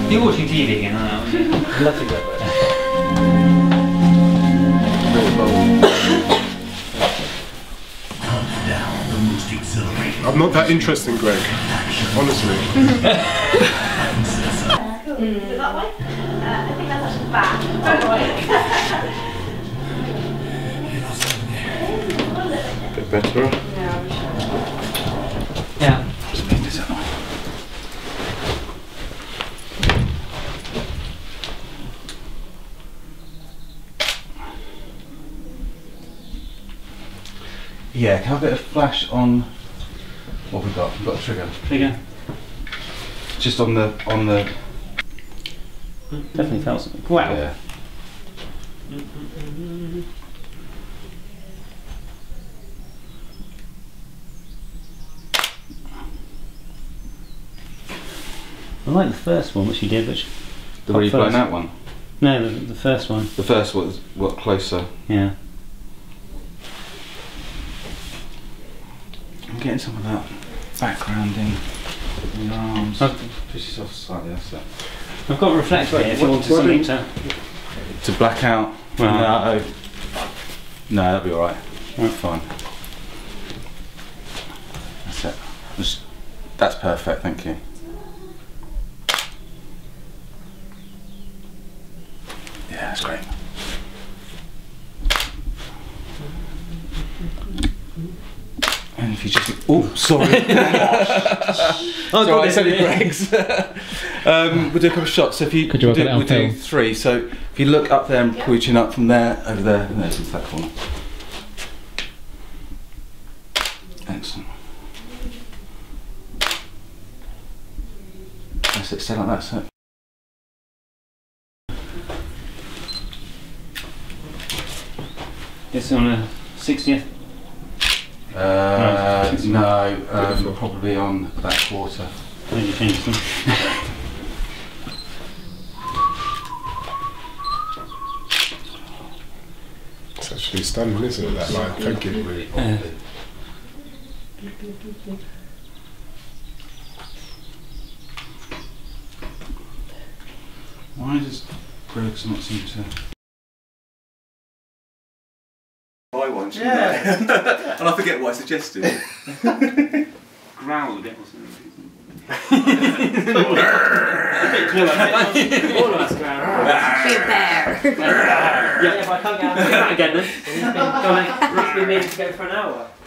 You're watching TV again, aren't you? Nothing like that. I'm not that interesting, Greg. Honestly. That way? I think that's actually back. Bit better. Yeah. Yeah, can I have a bit of flash on what we've got? We've got a trigger. Trigger. Just on the Definitely felt something. Wow. yeah. I like the first one which you did, which The really blown out one. no, the first one. The first one was what closer. Yeah. I'm getting some of that backgrounding in your arms. Push yourself slightly, that's it. I've got a reflector here if you wanted something To black out? Well, No, that'd be alright. Fine. That's it. That's perfect, thank you. Yeah, that's great. And if you just... Oh, sorry. Sorry, I said it Greg's. We'll do a couple of shots. So if you Could you work it we'll do uphill? 3. So if you look up there and pull your chin up from there, over there, and there's into that corner. Excellent. That's it, stay like that, so. It's on a 60th. No, probably on about quarter. When you change them. It's actually stunning, isn't it, that line? Thank you. Why does Greg's not seem to... Yeah. And I forget what I suggested. Growl a bit or something. All of us growl. Be a bear. Yeah, if I can't get out of it again then. It's been meaning to go for an hour.